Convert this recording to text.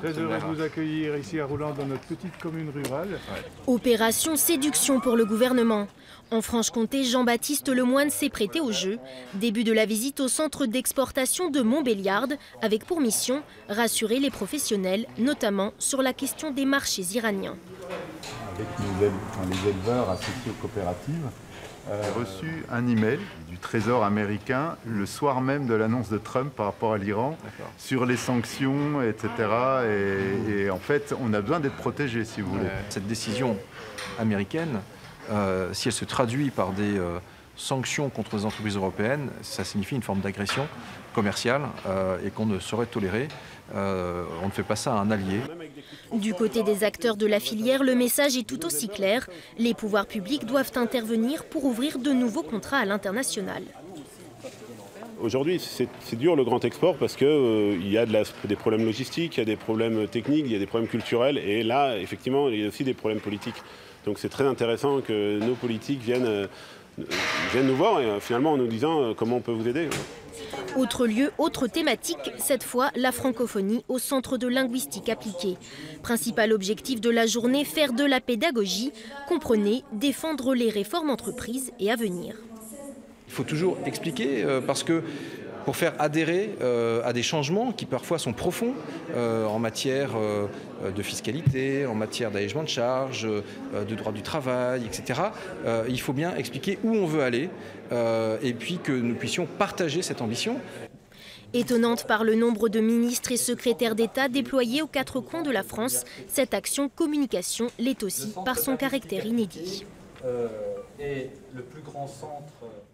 Très heureux de vous accueillir ici à Roulan, dans notre petite commune rurale. Ouais. Opération séduction pour le gouvernement. En Franche-Comté, Jean-Baptiste Lemoine s'est prêté au jeu. Début de la visite au centre d'exportation de Montbéliarde, avec pour mission rassurer les professionnels, notamment sur la question des marchés iraniens. Avec les éleveurs associés aux coopératives, j'ai reçu un email du Trésor américain le soir même de l'annonce de Trump par rapport à l'Iran sur les sanctions, etc. Et en fait, on a besoin d'être protégé, si vous voulez. Cette décision américaine, si elle se traduit par des sanctions contre les entreprises européennes, ça signifie une forme d'agression commerciale et qu'on ne saurait tolérer. On ne fait pas ça à un allié. Du côté des acteurs de la filière, le message est tout aussi clair. Les pouvoirs publics doivent intervenir pour ouvrir de nouveaux contrats à l'international. Aujourd'hui, c'est dur le grand export parce qu'il y a des problèmes logistiques, il y a des problèmes techniques, il y a des problèmes culturels. Et là, effectivement, il y a aussi des problèmes politiques. Donc c'est très intéressant que nos politiques viennent nous voir et finalement en nous disant comment on peut vous aider. Autre lieu, autre thématique, cette fois la francophonie au centre de linguistique appliquée. Principal objectif de la journée, faire de la pédagogie, comprenez, défendre les réformes entreprises et à venir. Il faut toujours expliquer parce que pour faire adhérer à des changements qui parfois sont profonds en matière de fiscalité, en matière d'allègement de charges, de droit du travail, etc. Il faut bien expliquer où on veut aller et puis que nous puissions partager cette ambition. Étonnante par le nombre de ministres et secrétaires d'État déployés aux quatre coins de la France, cette action communication l'est aussi par son caractère inédit. Et le plus grand centre